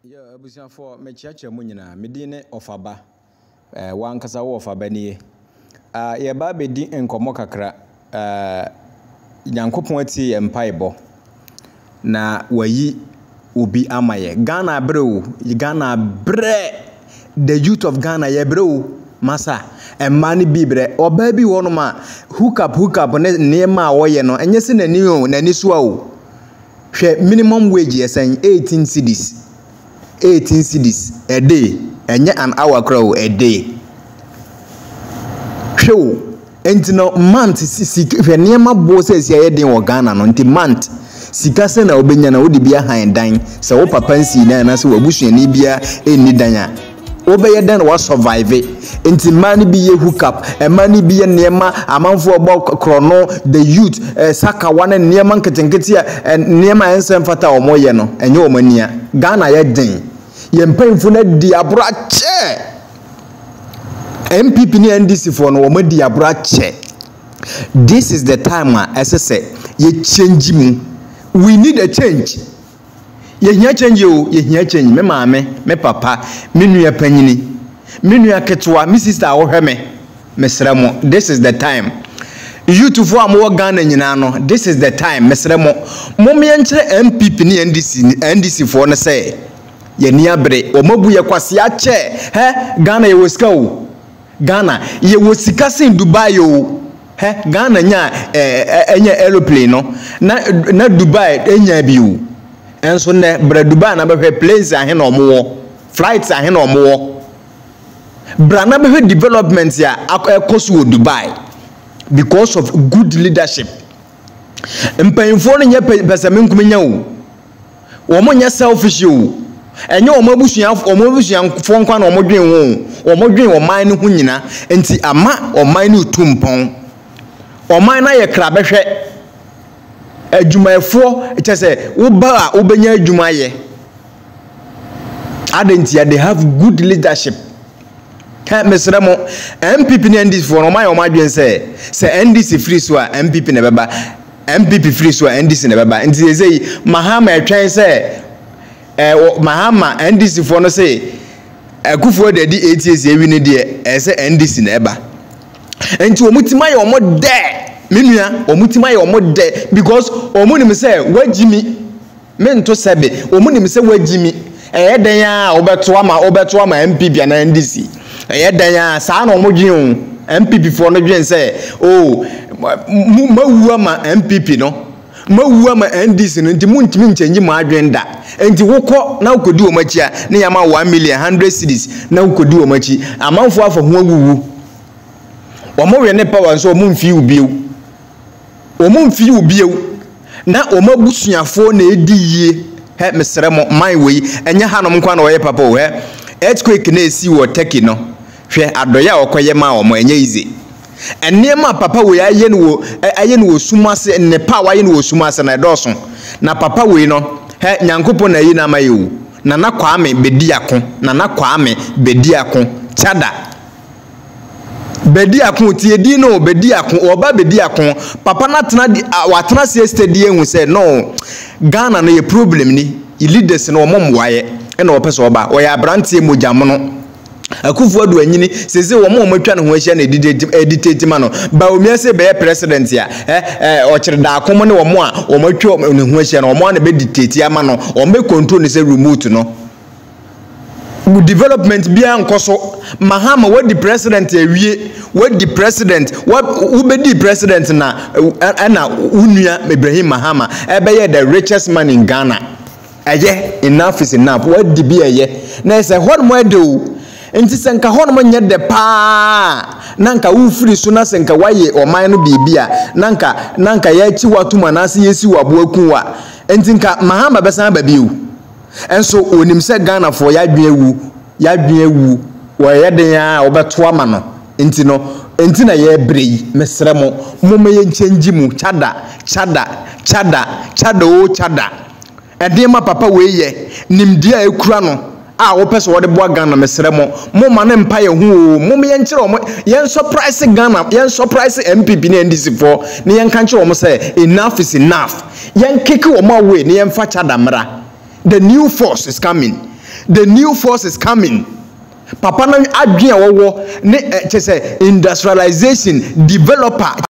Yeah, abusia for me chiacha mu nyina medine ofaba wan kasa wo ofaba nie ye ba bedi enkomo kakra Nyankopon ati empaibo na wayi obi amaye Ghana brew Ghana bre the youth of Ghana ye brew masa emani bibre oba bi wono ma hook up ne ma woye no enye se nani o nani so o hwe minimum wage yesen 18 cedis a day enye an hour crow a day hwe entino month hwe niema bo se sia ye den wo Ghana no nti month sika se na obenya na wodi bia han dan se wo papa nsi na se wabusuani bia enni dan a obeye dan wa survive enti mani bi ye hook up mani bi ye niema amanfo obo krono the youth saka wane niema nketenkete a niema ensem fata omoye no enye omania Ghana ye den ye mpemfo na di abrache MPP ni NDC for no wo di abrache. This is the time say ye change mu. We need a change. Ye hia change o, ye hia change me maame, me papa, me nua panyini, me nua ketwa, me sister wo hwe me. Mesrɛ mo, this is the time. Youth for am wo Ghana nyina no, this is the time. Mesrɛ mo, mo me nkyere MPP ni NDC for no say ye ni abre, o mabu ye kwase ache, Ghana ye wosika o. Ghana ye wosika sin Dubai o. Ghana nya enye aeroplane no na Dubai enya bi o. Enso ne bra Dubai na behwe planes ahe na omo flights ahe na omo bra na behwe development ya ekoso Dubai because of good leadership. Mpanyimfo no nya pesame nkumenya o. Omo nya selfish o. Enye omabusuan fo nkwa na omodwen wo omodwen oman ne hu nyina enti ama oman ne utumpon oman na ye kra behwe adwumayefo etese wo ba a obenya adwumaye adentia they have good leadership mesrɛ mo MPP ne NDC for oman omadwen se NDC free so a MPP ne beba MPP free so a NDC ne beba enti ezei mahama etwen se Mahama NDC for no say Akufo de di 8 years ewi ne de ese NDC na eba enti omutima ye omo de menua omutima ye omo de because omunim say wagimi mento sebe omunim say wagimi den ya obeto ama MPP na NDC den ya sa na omodwen MPP for no dwen say oh mawu ama MPP no mawu ama NDC no nti muntimi nchange mu adwenda enti wokọ na ukodi omachi a ne yama 1 million 100 cedis na ukodi omachi amanfo afa ho aguwu omowe ne power so omumfi ubiew na omabusuafo na ediyie mesrɛ mo man wei enye hanom kwa na oye papa o earthquake na esi wo Turkey no hwe adoya okoye ma omo enye ize enema papa wei aye no wo sumase ne power aye no wo sumase na edoso na papa wei no Nyankopon na yi na mayewu na Kwame bedi ako chada bedi ako tiedi no bedi ako oba bedi ako papa na tena watena se steady ehu se no Ghana no ye problem ni leaders no omomwaye e na opese oba oya brantie mojam no Akufo adu anyini sese wo mo matwa ne ho ahia na editati ma no ba omiase be president ya o kire da akomo ne wo mo a wo matwa ne ho ahia na wo mo na be dictate ama no o me control ne se remote no development bia nkoso Mahama what the president awie what the president what who be the president na unua Ibrahim Mahama ebe the richest man in Ghana enough is enough what the be na say what mo do enti senka hono nye de pa nanka ufiri so na senka waye oman no bibia nanka ya chi watuma na se yesi waboaku wa enti nka Mahama besan babiu enso onim se Ghana for ya dwen ewu wo ye den a obeto ama no enti na ye brei mesrɛ mo moma ye nchange mu chada ede ma papa we ye nimdia ekura no wo pese wo de boa Ghana mesrɛ mo ma ne mpa ye hu o mo me yenkyere mo yen surprise Ghana yen surprise MPP ne NDC for ne yen kan kyere mo say enough is enough yen kick wo ma away ne yen fa chada mra the new force is coming The new force is coming. Papa no adwene a wɔwɔ ne kyɛ sɛ industrialization developer